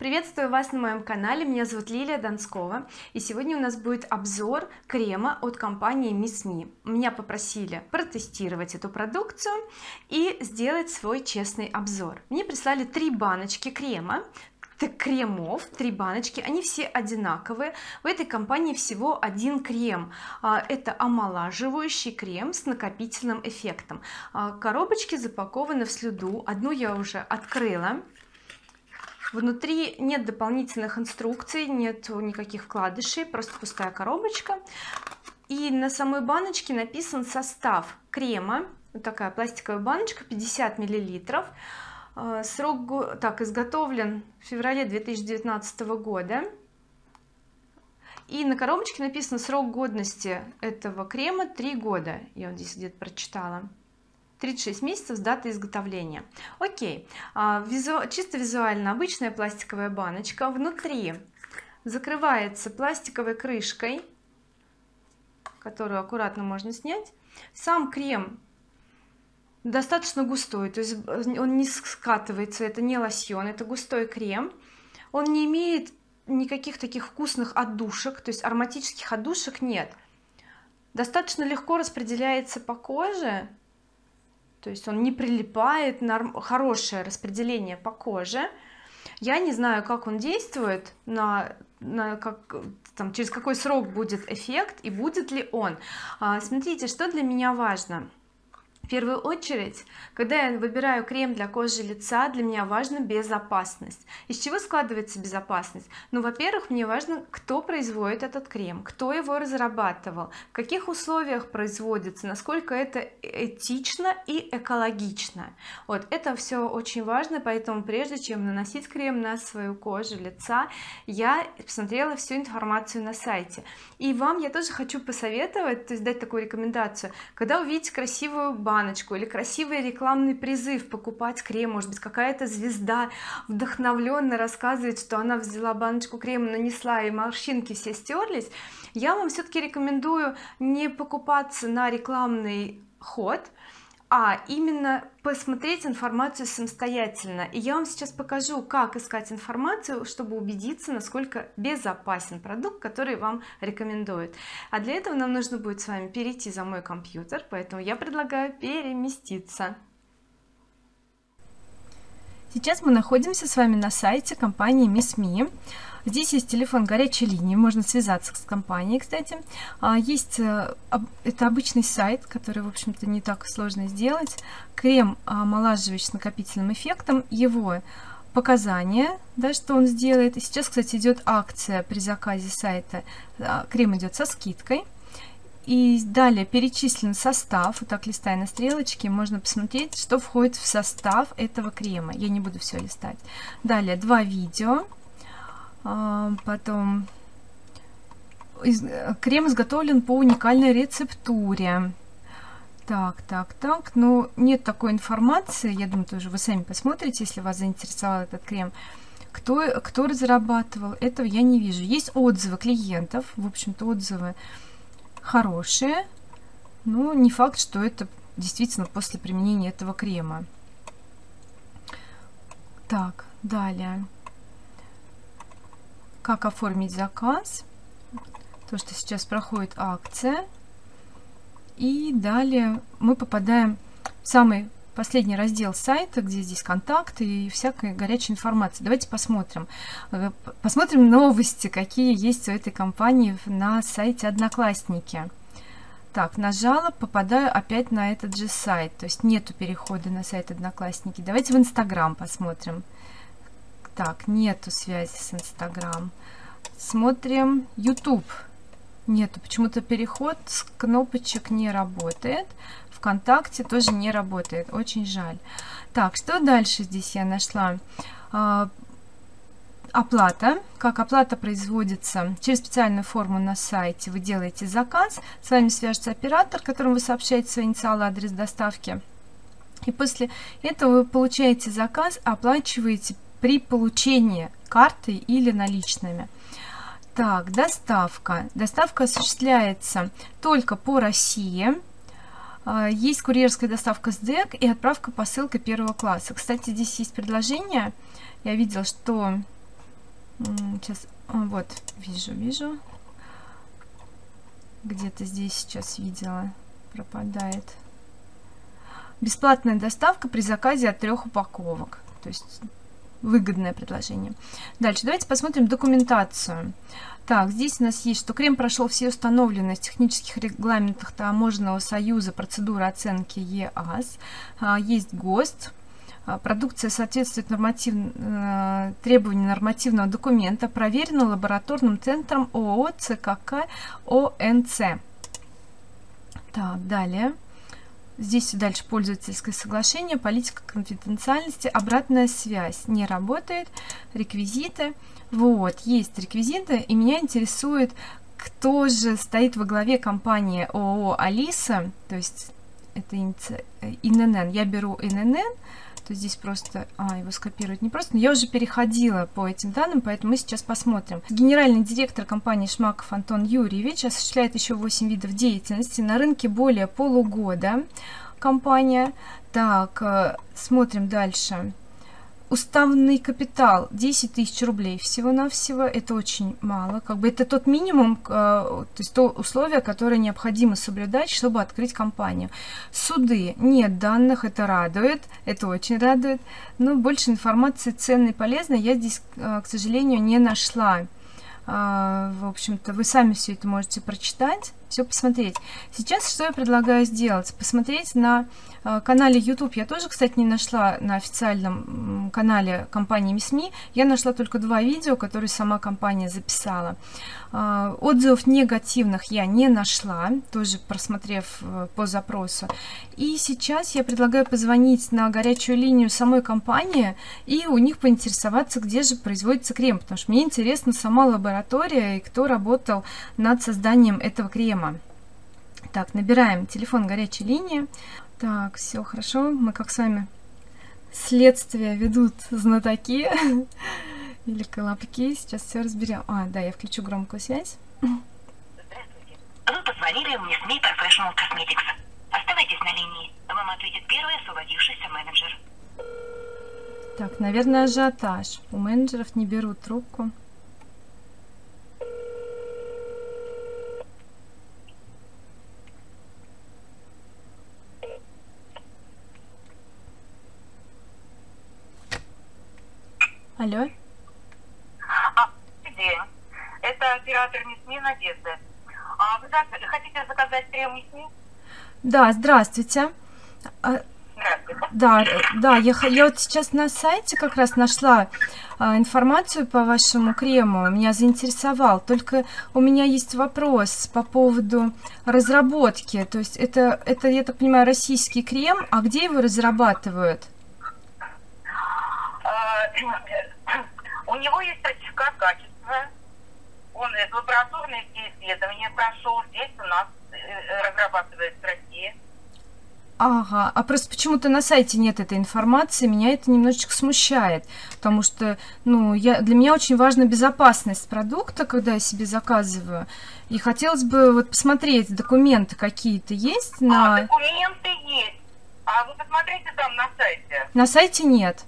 Приветствую вас на моем канале. Меня зовут Лилия Донскова, и сегодня у нас будет обзор крема от компании Miss Me. Меня попросили протестировать эту продукцию и сделать свой честный обзор. Мне прислали 3 баночки крема, кремов, 3 баночки, они все одинаковые. В этой компании всего один крем, это омолаживающий крем с накопительным эффектом. Коробочки запакованы в слюду, одну я уже открыла. Внутри нет дополнительных инструкций, нет никаких вкладышей, просто пустая коробочка. И на самой баночке написан состав крема. Вот такая пластиковая баночка, 50 миллилитров. Срок изготовлен в феврале 2019 года. И на коробочке написано срок годности этого крема 3 года. Я вот здесь где-то прочитала. 36 месяцев с даты изготовления. Окей, чисто визуально обычная пластиковая баночка, внутри закрывается пластиковой крышкой, которую аккуратно можно снять. Сам крем достаточно густой, то есть он не скатывается, это не лосьон, это густой крем. Он не имеет никаких таких вкусных отдушек, то есть ароматических отдушек нет. Достаточно легко распределяется по коже, то есть он не прилипает, хорошее распределение по коже. Я не знаю, как он действует, через какой срок будет эффект и будет ли он. Смотрите, что для меня важно. В первую очередь, когда я выбираю крем для кожи лица, для меня важна безопасность. Из чего складывается безопасность? Ну, во-первых, мне важно, кто производит этот крем, кто его разрабатывал, в каких условиях производится, насколько это этично и экологично. Вот это все очень важно, поэтому прежде чем наносить крем на свою кожу лица, я посмотрела всю информацию на сайте. И вам я тоже хочу посоветовать, то есть дать такую рекомендацию: когда увидите красивую баночку или красивый рекламный призыв покупать крем, может быть, какая-то звезда вдохновленно рассказывает, что она взяла баночку крема, нанесла и морщинки все стерлись, я вам все-таки рекомендую не покупаться на рекламный ход, а именно посмотреть информацию самостоятельно. И я вам сейчас покажу, как искать информацию, чтобы убедиться, насколько безопасен продукт, который вам рекомендуют. А для этого нам нужно будет с вами перейти за мой компьютер, поэтому я предлагаю переместиться. Сейчас мы находимся с вами на сайте компании Miss Me. Здесь есть телефон горячей линии, можно связаться с компанией, кстати. Есть это обычный сайт, который, в общем-то, не так сложно сделать. Крем омолаживающий с накопительным эффектом, его показания, да, что он сделает. И сейчас, кстати, идет акция при заказе сайта, крем идет со скидкой. И далее перечислен состав, вот так листая на стрелочке, можно посмотреть, что входит в состав этого крема. Я не буду все листать. Далее 2 видео. Потом крем изготовлен по уникальной рецептуре. Так, но нет такой информации. Я думаю, тоже вы сами посмотрите, если вас заинтересовал этот крем. Кто разрабатывал, этого я не вижу. Есть отзывы клиентов, в общем-то отзывы хорошие, но не факт, что это действительно после применения этого крема. Так, далее. Как оформить заказ, то что сейчас проходит акция. И далее мы попадаем в самый последний раздел сайта, где здесь контакты и всякая горячая информация. Давайте посмотрим новости, какие есть у этой компании на сайте Одноклассники. Так, нажала, попадаю опять на этот же сайт, то есть нету перехода на сайт Одноклассники. Давайте в Инстаграм посмотрим. Так, нету связи с Инстаграм. Смотрим YouTube. Нету, почему-то переход с кнопочек не работает. ВКонтакте тоже не работает, очень жаль. Так, что дальше здесь я нашла? Оплата. Как оплата производится через специальную форму на сайте. Вы делаете заказ, с вами свяжется оператор, которому вы сообщаете свои инициалы, адрес доставки. И после этого вы получаете заказ, оплачиваете при получении картой или наличными. Так, доставка. Доставка осуществляется только по России. Есть курьерская доставка с ДЭК и отправка посылка 1-го класса. Кстати, здесь есть предложение. Я видела, что Сейчас, вот, вижу. Где-то здесь сейчас видела, пропадает. Бесплатная доставка при заказе от 3 упаковок. То есть выгодное предложение. Дальше давайте посмотрим документацию. Так, здесь у нас есть, что крем прошел все установленные в технических регламентах Таможенного союза процедуры оценки ЕАС. Есть ГОСТ. Продукция соответствует требованиям нормативного документа, проверена лабораторным центром ООО ЦКК ОНЦ. Так, далее. Здесь дальше пользовательское соглашение, политика конфиденциальности, обратная связь не работает, реквизиты. Вот, есть реквизиты, и меня интересует, кто же стоит во главе компании ООО «Алиса», то есть это ИНН. Я беру ИНН, то здесь просто его скопировать не просто, но я уже переходила по этим данным, поэтому мы сейчас посмотрим. Генеральный директор компании Шмаков Антон Юрьевич осуществляет еще 8 видов деятельности, на рынке более полугода компания. Так, смотрим дальше. Уставный капитал 10 тысяч рублей всего-навсего, это очень мало, как бы это тот минимум, то есть то условие, которое необходимо соблюдать, чтобы открыть компанию. Суды, нет данных, это радует, это очень радует, но больше информации ценной и полезной я здесь, к сожалению, не нашла. В общем-то, вы сами все это можете прочитать, все посмотреть. Сейчас что я предлагаю сделать? Посмотреть на канале YouTube. Я тоже, кстати, не нашла на официальном канале компании МИСМИ. Я нашла только 2 видео, которые сама компания записала. Отзывов негативных я не нашла, тоже просмотрев по запросу. И сейчас я предлагаю позвонить на горячую линию самой компании и у них поинтересоваться, где же производится крем, потому что мне интересна сама лаборатория и кто работал над созданием этого крема. Так, набираем телефон горячей линии. Так, все хорошо. Мы как с вами следствие ведут знатоки или колобки. Сейчас все разберем. Да, я включу громкую связь. Здравствуйте. Вы позвонили в МИСМИ Professional Cosmetics. Оставайтесь на линии. Вам ответит первый освободившийся менеджер. Так, наверное, ажиотаж. У менеджеров не берут трубку. Алло. День. Это оператор МИСМИ Надежда. Вы хотите заказать крем МИСМИ? Да, здравствуйте. Здравствуйте. Да, я вот сейчас на сайте как раз нашла информацию по вашему крему, меня заинтересовал. Только у меня есть вопрос по поводу разработки. То есть это, я так понимаю, российский крем, а где его разрабатывают? У него есть сертификат качества. Он лабораторные исследования прошел. Здесь у нас разрабатывает в России. Ага, а просто почему-то на сайте нет этой информации, меня это немножечко смущает, потому что, для меня очень важна безопасность продукта, когда я себе заказываю, и хотелось бы вот посмотреть, документы какие-то есть на... Документы есть. А вы посмотрите там на сайте. На сайте нет.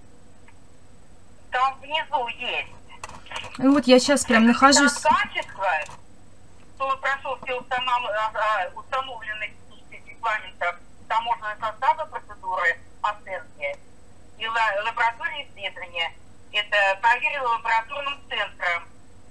Там внизу есть. Вот я сейчас прям нахожусь... Качество, что он прошел все установленные регламентов таможенного состава процедуры оценки и лабораторные исследования. Это проверено лабораторным центром.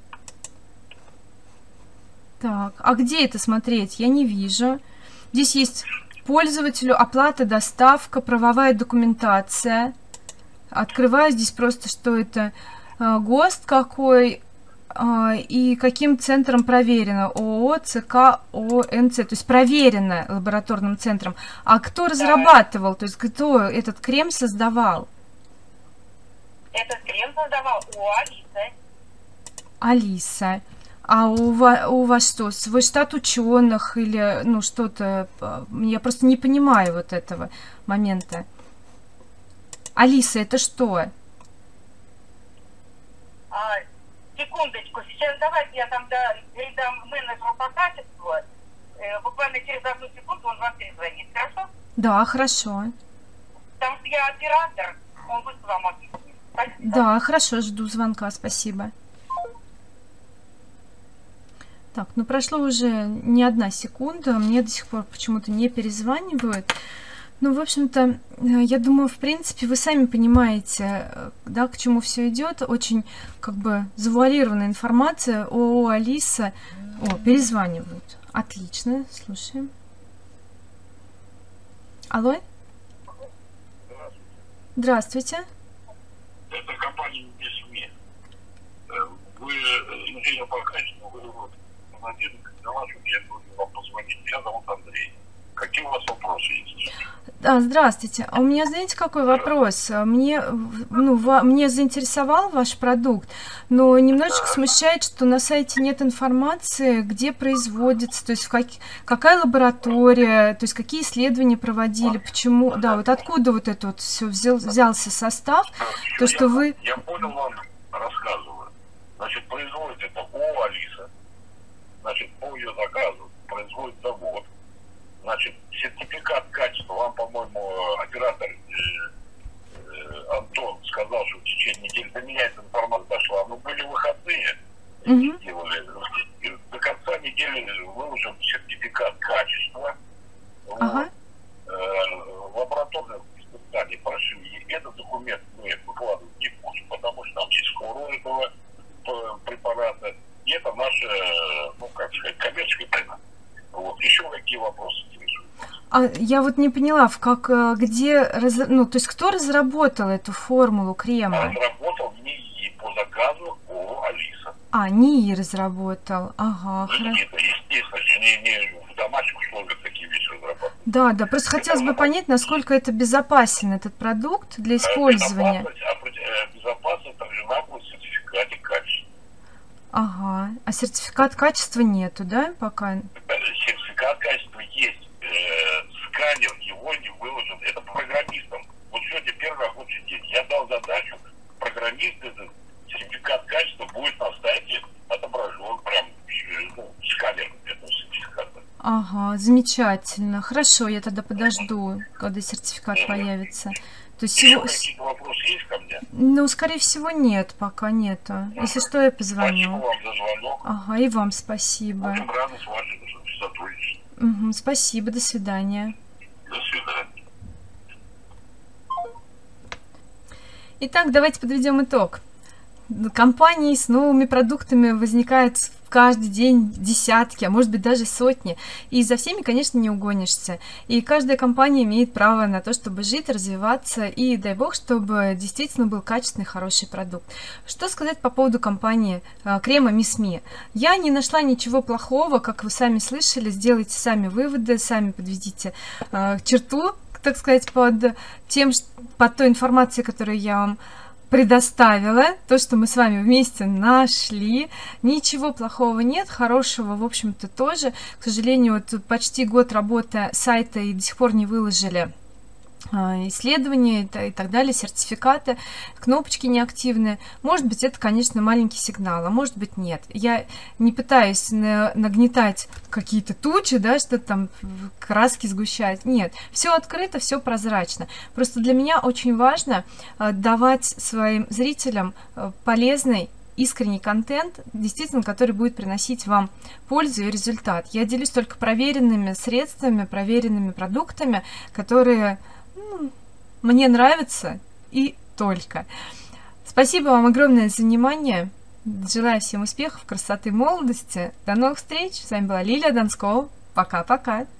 Так, а где это смотреть? Я не вижу. Здесь есть пользователю, оплата, доставка, правовая документация. Открываю здесь просто, что это ГОСТ какой и каким центром проверено. ООО ЦК ОНЦ, то есть проверено лабораторным центром. А кто разрабатывал, то есть кто этот крем создавал? Этот крем создавал Алиса. Алиса. А у вас что, свой штат ученых или что-то? Я просто не понимаю вот этого момента. Алиса, это что? Секундочку, сейчас давайте я там передам менеджеру по качеству. Буквально через 1 секунду он вам перезвонит, хорошо? Да, хорошо. Потому что я оператор, он быстро вам объяснит. Спасибо. Да, хорошо, жду звонка, спасибо. Так, ну прошло уже не 1 секунда, мне до сих пор почему-то не перезванивают. Ну, в общем-то, я думаю, в принципе, вы сами понимаете, да, к чему все идет. Очень, как бы, завуалированная информация. О, Алиса. О, перезванивают. Отлично, слушаем. Алло? Здравствуйте. Это компания СМИ. Вы инженер по качеству, вы холодильник, я должен вам позвонить. Меня зовут Андрей. Какие у вас вопросы есть? Да, здравствуйте. А у меня, знаете, какой вопрос? Мне заинтересовал ваш продукт, но немножечко смущает, что на сайте нет информации, где производится, то есть какая лаборатория, то есть какие исследования проводили, почему, да, вот откуда вот это вот все взялся состав, то, что вы... Я понял, вам рассказываю. Значит, производит это ООО «Алиса». Значит, по ее заказу производит завод. Значит, сертификат качества, вам, по-моему, оператор Антон сказал, что в течение недели до меня эта информация дошла. Но были выходные, делали. До конца недели выложен сертификат качества. Ага. Лабораторных испытаний прошли. Этот документ мы выкладывать не будем, потому что там есть флор этого препарата. И это наша, ну, как сказать, коммерческая тайна. Вот. Еще какие вопросы интересуют? А я вот не поняла, ну, то есть кто разработал эту формулу крема? Разработал НИИ по заказу ООО «Алиса». А, НИИ разработал, ага, хорошо. Это, естественно, не в домашних условиях такие вещи разрабатывают. Да, да, просто хотелось бы понять, насколько это безопасен этот продукт для использования. Безопасность отражена в сертификате качества. Ага, а сертификат качества нету, да, пока? Сертификат качества есть, сканер его не выложен, это программистам. Вот сегодня первый рабочий день, я дал задачу, программист этот сертификат качества будет на сайте отображен, прям, ну, сканер этого сертификата. Ага, замечательно, хорошо, я тогда подожду, когда сертификат появится. То есть Еще какие-то вопросы есть ко мне? Ну, скорее всего, нет, пока нету. Если что, я позвоню. Спасибо вам за звонок. Ага, и вам спасибо. Очень рада с вашим сотрудничеством. Угу, спасибо, до свидания. До свидания. Итак, давайте подведем итог. Компаний с новыми продуктами возникает каждый день десятки, а может быть даже сотни. И за всеми, конечно, не угонишься. И каждая компания имеет право на то, чтобы жить, развиваться. И дай бог, чтобы действительно был качественный, хороший продукт. Что сказать по поводу компании крема Miss Me? Я не нашла ничего плохого, как вы сами слышали. Сделайте сами выводы, сами подведите черту, так сказать, под той информацией, которую я вам предоставила, то, что мы с вами вместе нашли. Ничего плохого нет, хорошего, в общем-то, тоже. К сожалению, вот почти год работы сайта и до сих пор не выложили исследования и так далее, сертификаты, кнопочки неактивные. Может быть, это, конечно, маленький сигнал, а может быть, нет. Я не пытаюсь нагнетать какие-то тучи, да, что-то там краски сгущать. Нет, все открыто, все прозрачно. Просто для меня очень важно давать своим зрителям полезный, искренний контент, действительно, который будет приносить вам пользу и результат. Я делюсь только проверенными средствами, проверенными продуктами, которые мне нравятся и только. Спасибо вам огромное за внимание. Желаю всем успехов, красоты, молодости. До новых встреч. С вами была Лилия Донскова. Пока-пока.